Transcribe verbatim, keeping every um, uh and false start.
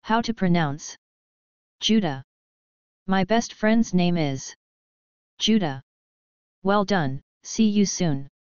How to pronounce? Judah. My best friend's name is Judah. Well done, see you soon.